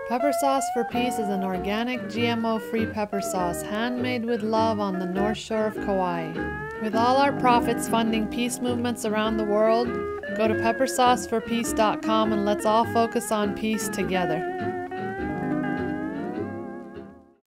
Pepper Sauce for Peace is an organic, GMO-free pepper sauce handmade with love on the North Shore of Kauai. With all our profits funding peace movements around the world, go to peppersauceforpeace.com and let's all focus on peace together.